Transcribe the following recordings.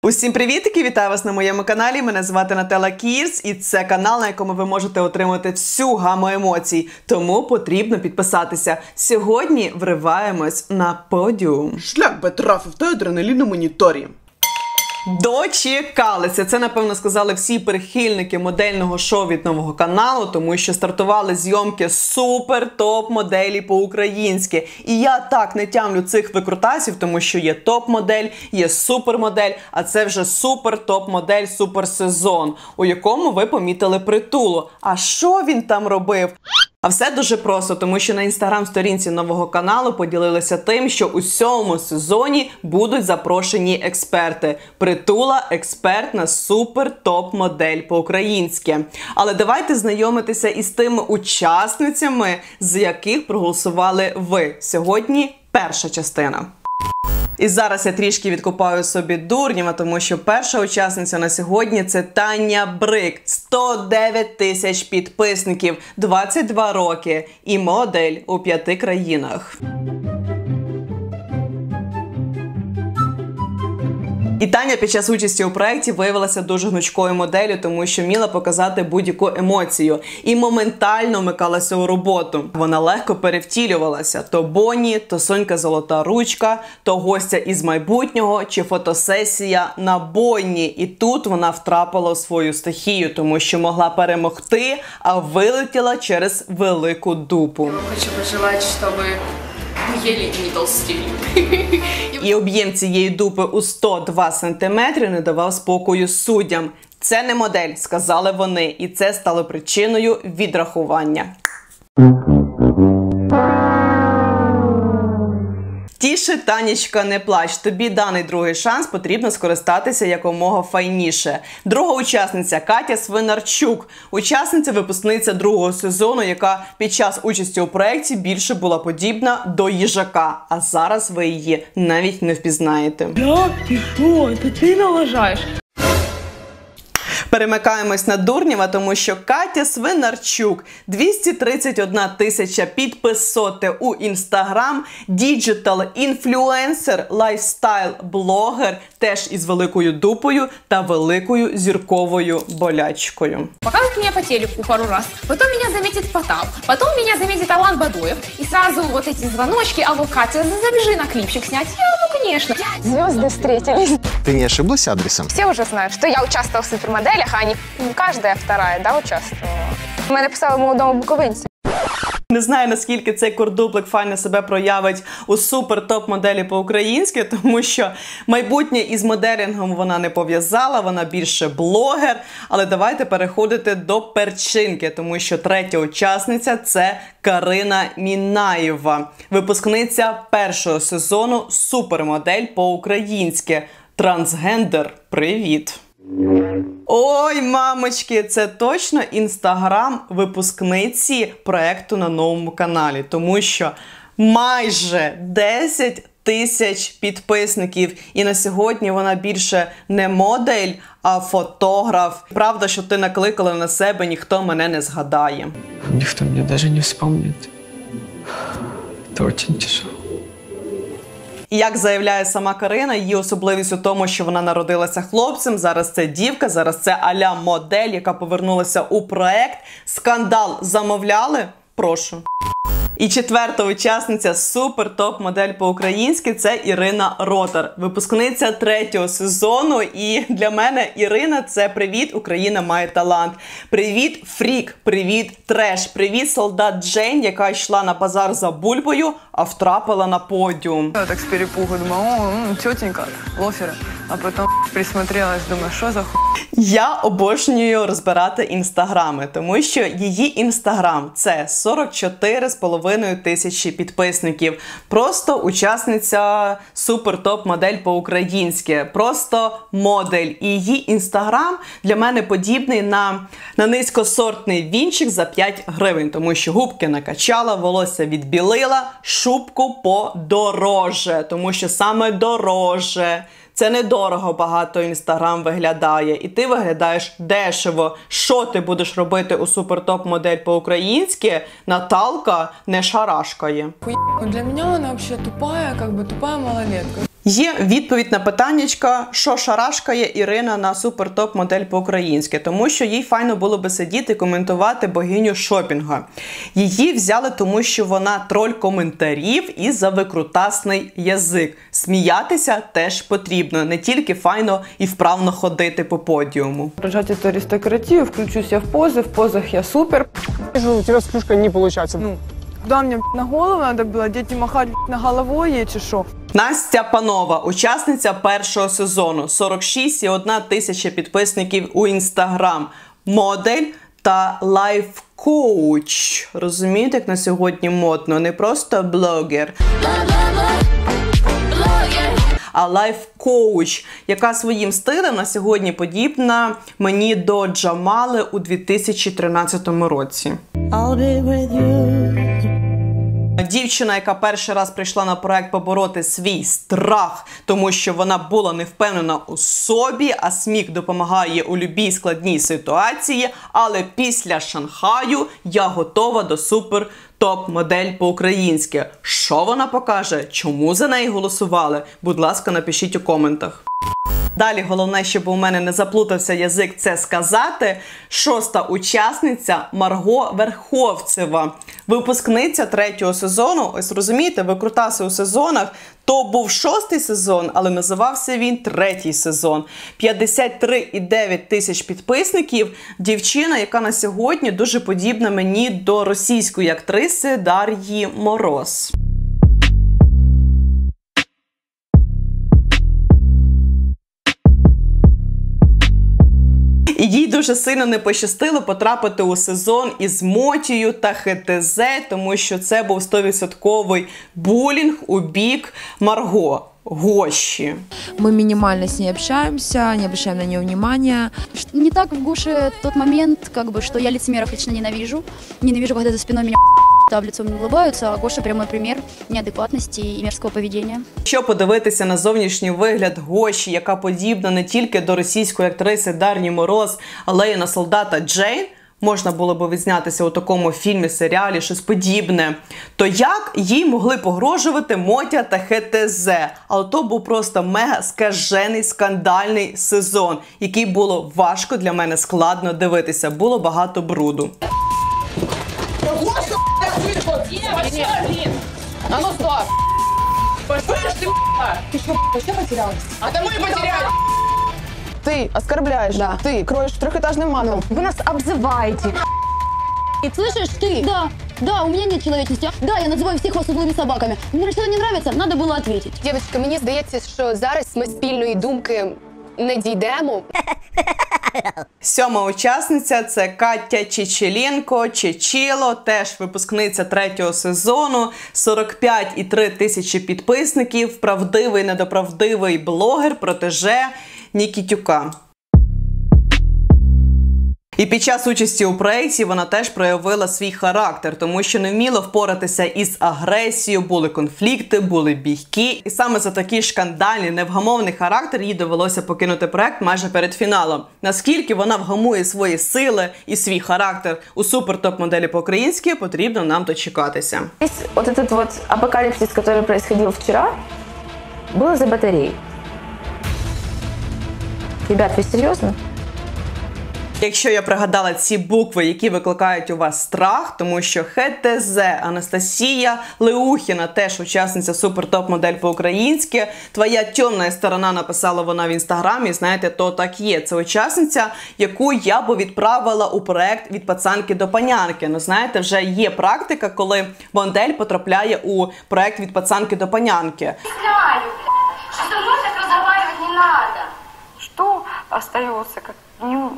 Усім привітики! Вітаю вас на моєму каналі. Мене звати Нателла Кірс, і це канал, на якому ви можете отримати всю гаму емоцій. Тому потрібно підписатися. Сьогодні вриваємось на подіум. Шлях би трафив той адреналін на моніторі. Дочекалися. Це, напевно, сказали всі прихильники модельного шоу від нового каналу, тому що стартували зйомки супер-топ-моделі по-українськи. І я так не тямлю цих викрутасів, тому що є топ-модель, є супермодель, а це вже супер-топ-модель, суперсезон, у якому ви помітили Притулу. А що він там робив? А все дуже просто, тому що на інстаграм-сторінці нового каналу поділилися тим, що у 7-му сезоні будуть запрошені експерти. Притула – експерт на супер-топ-модель по-українськи. Але давайте знайомитися із тими учасницями, з яких проголосували ви. Сьогодні перша частина. І зараз я трішки відкопаю собі дурнєва, тому що перша учасниця на сьогодні – це Таня Брик. 109 тисяч підписників, 22 роки і модель у 5 країнах. І Таня під час участі у проєкті виявилася дуже гнучкою моделлю, тому що вміла показати будь-яку емоцію. І моментально вмикалася у роботу. Вона легко перевтілювалася. То Бонні, то Сонька Золота Ручка, то гостя із майбутнього, чи фотосесія на Бонні. І тут вона втрапила у свою стихію, тому що могла перемогти, а вилетіла через велику дупу. Хочу пожелати, щоб ви єлі не толстіли. І об'єм цієї дупи у 102 см не давав спокою суддям. Це не модель, сказали вони, і це стало причиною відрахування. Тіше, Танечка, не плач. Тобі даний другий шанс, потрібно скористатися якомога файніше. Друга учасниця – Катя Свинарчук. Учасниця, випускниця другого сезону, яка під час участі у проєкті більше була подібна до їжака. А зараз ви її навіть не впізнаєте. Як ти що? Це ти налажаєш? Перемикаємось на Дурнєва, тому що Катя Свинарчук, 231 тисяча підписоти у Інстаграм, діджитал-інфлюенсер, лайфстайл-блогер, теж із великою дупою та великою зірковою болячкою. Показывает меня по телеку пару раз, потом меня заметит Потап, потом меня заметит Алан Бадоев. И сразу вот эти звоночки: алло, Катя, забежи на клипчик снять. Ну, конечно. Звезды встретились. Ты не ошиблась адресом? Все уже знают, что я участвовала в супермоделях, а не каждая вторая, да, участвовала. Мы написали молодому буковинцю. Не знаю, наскільки цей курдуплик файно себе проявить у супер-топ-моделі по-українськи, тому що майбутнє із моделінгом вона не пов'язала, вона більше блогер. Але давайте переходити до перчинки, тому що третя учасниця – це Карина Мінаєва, випускниця першого сезону супермодель по-українськи. Трансгендер, привіт! Ой, мамочки, це точно інстаграм випускниці проєкту на новому каналі, тому що майже 10 тисяч підписників, і на сьогодні вона більше не модель, а фотограф. Правда, що ти накликала на себе, ніхто мене не згадає. Никто меня даже не вспомнит. Это очень тяжело. І як заявляє сама Карина, її особливість у тому, що вона народилася хлопцем, зараз це дівка, зараз це а-ля модель, яка повернулася у проект. Скандал замовляли? Прошу. І четверта учасниця супер-топ-модель по-українськи – це Ірина Ротар, випускниця третього сезону. І для мене Ірина – це привіт, Україна має талант. Привіт, фрік, привіт, треш, привіт, солдат Джейн, яка йшла на базар за бульбою, а втрапила на подіум. Я так с перепугу думаю, о, тетенька, лоферы. А потом присмотрелась, думаю, що за ху... Я обожнюю розбирати інстаграми, тому що її інстаграм – це 44,5 тисячі підписників. Просто учасниця супер-топ-модель по-українськи. Просто модель. І її інстаграм для мене подібний на низькосортний вінчик за 5 гривень, тому що губки накачала, волосся відбілила, шубку подороже, тому що саме дороже. Це недорого багато інстаграм виглядає. І ти виглядаєш дешево. Що ти будеш робити у супертоп-модель по-українськи? Наталка не шарашкає. Для меня она вообще тупая, как бы тупая малолетка. Є відповідь на питаннячка, що шарашкає Ірина на супер-топ-модель по-українськи, тому що їй файно було би сидіти і коментувати богиню шопінга. Її взяли, тому що вона троль коментарів і за викрутасний язик. Сміятися теж потрібно, не тільки файно і вправно ходити по подіуму. Рожать эту аристократию, включусь я в позах я супер. Вижу, у тебя с плюшкой не получается. Ну, куда мне на голову надо было? Дети махать на головой ей, чи шо? Настя Панова, учасниця першого сезону, 46,1 тисяча підписників у Інстаграм, модель та лайф-коуч. Розумієте, як на сьогодні модно? Не просто блогер, а лайф-коуч, яка своїм стилем на сьогодні подібна мені до Джамали у 2013 році. Дівчина, яка перший раз прийшла на проект побороти свій страх, тому що вона була не впевнена у собі, а сміх допомагає у любій складній ситуації, але після Шанхаю я готова до супер топ-модель по-українськи. Що вона покаже? Чому за неї голосували? Будь ласка, напишіть у коментах. Далі головне, щоб у мене не заплутався язик це сказати. 6-та учасниця Марго Верховцева. Випускниця 3-го сезону. Ось розумієте, викрутаси у сезонах. То був 6-й сезон, але називався він 3-й сезон. 53,9 тисяч підписників. Дівчина, яка на сьогодні дуже подібна мені до російської актриси Дар'ї Мороз. І їй дуже сильно не пощастило потрапити у сезон із Мотією та ХТЗ, тому що це був 100% булінг у бік Марго, Гоші. Мы минимально с ней общаемся, не обращаем на нее внимания. Не так в Гоше тот момент, как бы, что я лицемеров лично ненавижу. Ненавижу, когда за спиной меня а в лицо мне улыбаются, а Гоша прямой пример неадекватности и мерзкого поведения. Якщо подивитися на зовнішній вигляд Гоші, яка подібна не тільки до російської актриси Дар'ї Мороз, але й на солдата Джейн, можна було б відзнятися у такому фільмі, серіалі, щось подібне, то як їй могли погрожувати Мотя та ХТЗ? Але то був просто мега скажений, скандальний сезон, який було важко для мене складно дивитися. Було багато бруду. А ну стоп! Пошли ты, ты что, вообще потерялась? А домой потерялась! Ты оскорбляешь, да. Ты кроешь трехэтажным матом. Вы нас обзываете. И слышишь, ты? Да, у меня нет человечности. Да, я называю всех вас углыми собаками. Мне что-то не нравится, надо было ответить. Дівчатка, мені здається, що зараз ми спільної думки не дійдемо. 7-ма учасниця – це Катя Чечеленко, Чечіло, теж випускниця 3-го сезону, 45,3 тисячі підписників, правдивий, недоправдивий блогер, протеже Нікітюка. І під час участі у проєкті вона теж проявила свій характер, тому що не вміла впоратися із агресією, були конфлікти, були бійки. І саме за такий шкандальний, невгамовний характер їй довелося покинути проєкт майже перед фіналом. Наскільки вона вгамує свої сили і свій характер у супер-топ-моделі по-українськи, потрібно нам дочекатися. Вот этот вот апокалипсис, который происходил вчера, был из-за батареи. Ребят, вы серьезно? Якщо я пригадала ці букви, які викликають у вас страх, тому що ХТЗ, Анастасія Леухіна, теж учасниця супер-топ-модель по-українськи. Твоя темна сторона, написала вона в інстаграмі, знаєте, то так є. Це учасниця, яку я би відправила у проект «Від пацанки до панянки». Ну, знаєте, вже є практика, коли модель потрапляє у проект «Від пацанки до панянки». Что со мной так разговаривать не надо. Что остается, как не...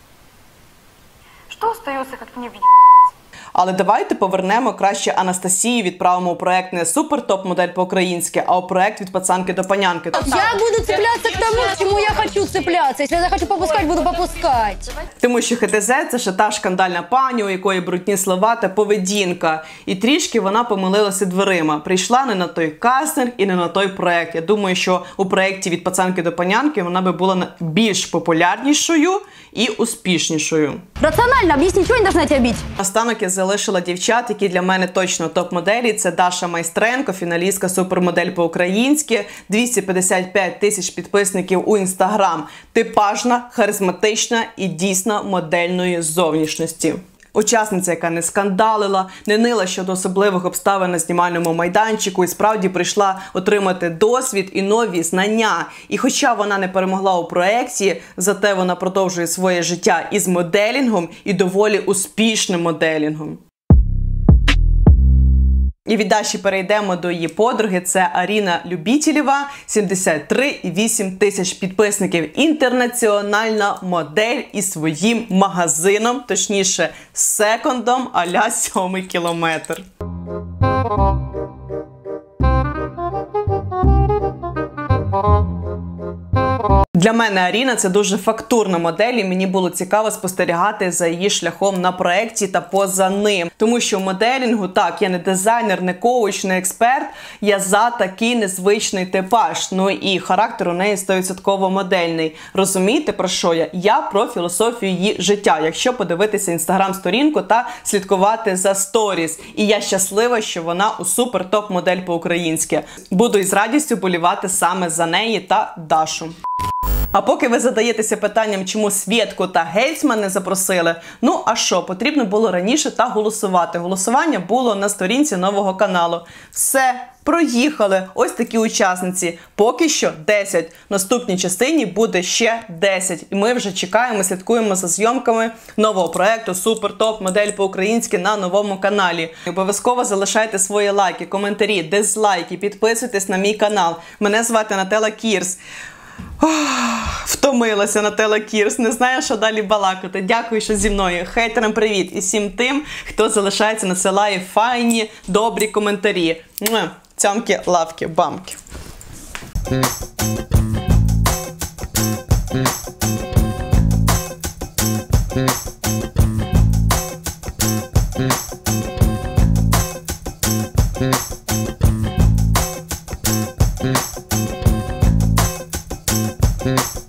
Что остается, как не в... Але давайте повернемо краще Анастасію, відправимо у проект не супер-топ-модель по-українськи, а у проект «Від пацанки до панянки». Я буду цепляться к тому, к чему я хочу цепляться. Если я захочу попускать, буду попускать. Тому що ХТЗ – це ще та шкандальна пані, у якої брудні слова та поведінка. І трішки вона помилилася дверима. Прийшла не на той кастинг і не на той проект. Я думаю, що у проекті «Від пацанки до панянки» вона би була більш популярнішою і успішнішою. Рационально объясни, чего не должна тебя бить? Наостанок я залишила дівчат, які для мене точно топ-моделі. Це Даша Майстренко, фіналістка супермодель по-українськи, 255 тисяч підписників у Інстаграм. Типажна, харизматична і дійсно модельної зовнішності. Учасниця, яка не скандалила, не нила щодо особливих обставин на знімальному майданчику і справді прийшла отримати досвід і нові знання. І хоча вона не перемогла у проекції, зате вона продовжує своє життя із моделінгом і доволі успішним моделінгом. І від Даші перейдемо до її подруги. Це Аріна Любітєлєва, 73,8 тисяч підписників. Інтернаціональна модель із своїм магазином, точніше, секондом а-ля 7-й кілометр. Для мене Аріна – це дуже фактурна модель, і мені було цікаво спостерігати за її шляхом на проєкті та поза ним. Тому що в моделінгу, так, я не дизайнер, не коуч, не експерт, я за такий незвичний типаж. Ну і характер у неї 100% модельний. Розумієте, про що я? Я про філософію її життя, якщо подивитися інстаграм-сторінку та слідкувати за сторіс. І я щаслива, що вона у супер-топ-модель по-українськи. Буду із радістю болівати саме за неї та Дашу. А поки ви задаєтеся питанням, чому Свєтку та Гельцман не запросили, ну а що, потрібно було раніше та голосувати. Голосування було на сторінці нового каналу. Все, проїхали. Ось такі учасниці. Поки що 10. В наступній частині буде ще 10. І ми вже чекаємо, слідкуємо за зйомками нового проєкту «Супер топ модель по-українськи» на новому каналі. Обов'язково залишайте свої лайки, коментарі, дизлайки, підписуйтесь на мій канал. Мене звати Нателла Кірс. Втомилася Нателла Кірс, не знаю, що далі балакати. Дякую, що зі мною. Хейтерам привіт. І всім тим, хто залишається, насилає файні, добрі коментарі. Цьомки, лавки, бамки. Mm-hmm.